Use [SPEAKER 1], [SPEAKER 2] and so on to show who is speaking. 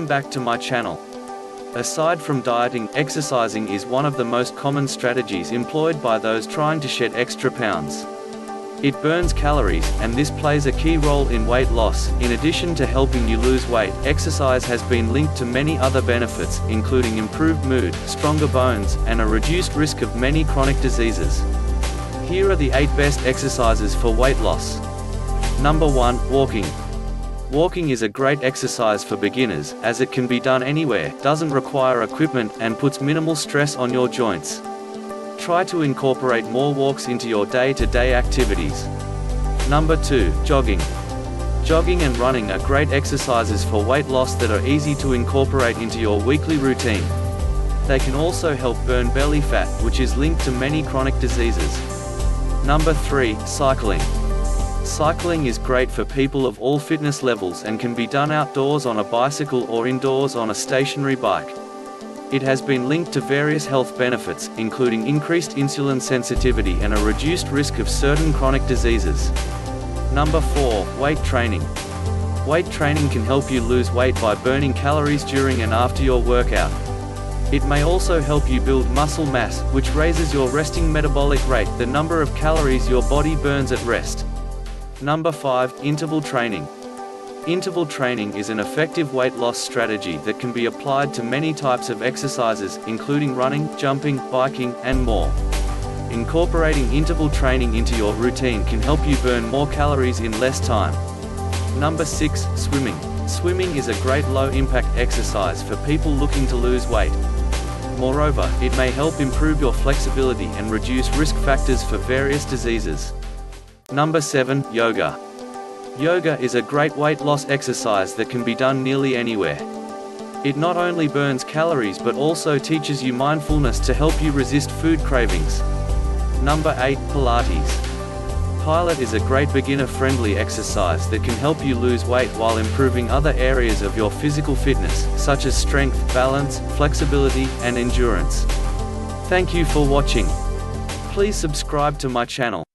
[SPEAKER 1] back to my channel. Aside from dieting, exercising is one of the most common strategies employed by those trying to shed extra pounds. It burns calories, and this plays a key role in weight loss. In addition to helping you lose weight, exercise has been linked to many other benefits, including improved mood, stronger bones, and a reduced risk of many chronic diseases. Here are the 8 best exercises for weight loss. Number 1. Walking. Walking is a great exercise for beginners, as it can be done anywhere, doesn't require equipment, and puts minimal stress on your joints. Try to incorporate more walks into your day-to-day activities. Number 2. Jogging. Jogging and running are great exercises for weight loss that are easy to incorporate into your weekly routine. They can also help burn belly fat, which is linked to many chronic diseases. Number 3. Cycling. Cycling is great for people of all fitness levels and can be done outdoors on a bicycle or indoors on a stationary bike. It has been linked to various health benefits, including increased insulin sensitivity and a reduced risk of certain chronic diseases. Number 4. Weight training. Weight training can help you lose weight by burning calories during and after your workout. It may also help you build muscle mass, which raises your resting metabolic rate, the number of calories your body burns at rest. Number 5. Interval training. Interval training is an effective weight loss strategy that can be applied to many types of exercises, including running, jumping, biking, and more. Incorporating interval training into your routine can help you burn more calories in less time. Number 6. Swimming. Swimming is a great low-impact exercise for people looking to lose weight. Moreover, it may help improve your flexibility and reduce risk factors for various diseases. Number 7. Yoga. Yoga is a great weight loss exercise that can be done nearly anywhere. It not only burns calories but also teaches you mindfulness to help you resist food cravings. Number 8. Pilates. Pilate is a great beginner-friendly exercise that can help you lose weight while improving other areas of your physical fitness, such as strength, balance, flexibility, and endurance. Thank you for watching. Please subscribe to my channel.